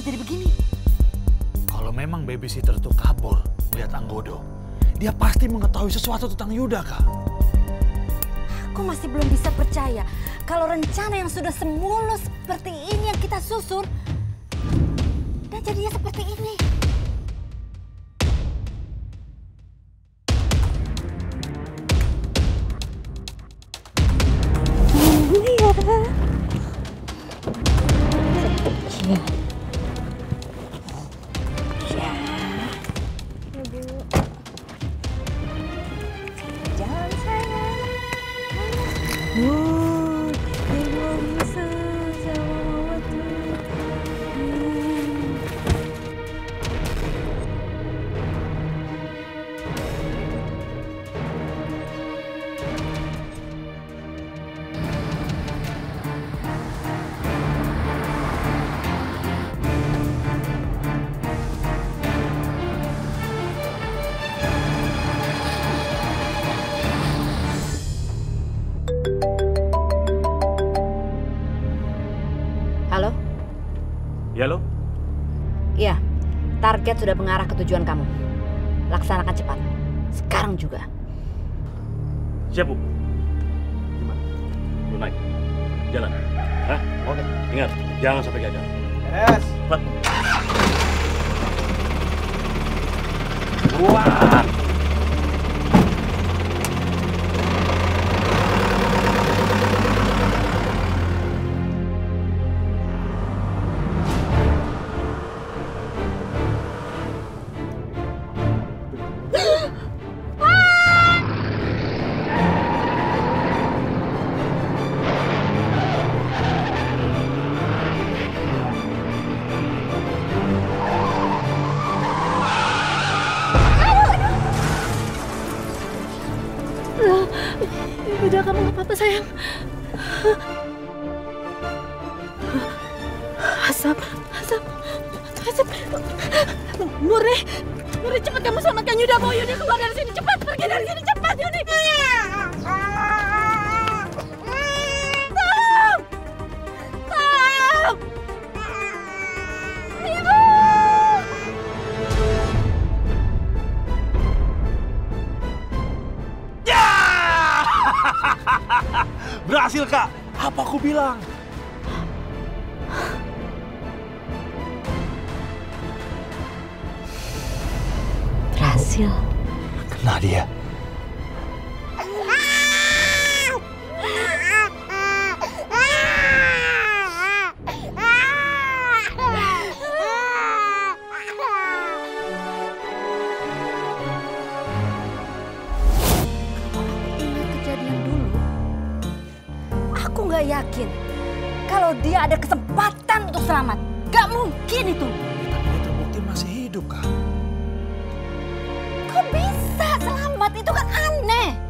jadi begini? Kalau memang babysitter itu kabur melihat Anggodo, dia pasti mengetahui sesuatu tentang Yuda, Kak. Aku masih belum bisa percaya kalau rencana yang sudah semulus seperti ini yang kita susun dan jadinya seperti ini. Halo? Ya, lo? Iya, target sudah mengarah ke tujuan kamu. Laksanakan cepat. Sekarang juga. Siap, Bu. Gimana? Lu naik. Jalan. Hah? Oke. Ingat, jangan sampai gagal. Yes. Cepat. Buat. Udah, kamu gak apa-apa sayang. Asap. Murni cepat kamu selamatkan Yuda. Bawa Yuda keluar dari sini, cepat. Pergi dari sini, cepat Yuni. Tolong! Ibu! Berhasil, Kak. Apa aku bilang? Berhasil. Kena dia. Aku nggak yakin kalau dia ada kesempatan untuk selamat. Gak mungkin itu. Tapi dia terbukti masih hidup, Kak. Kok bisa selamat? Itu kan aneh.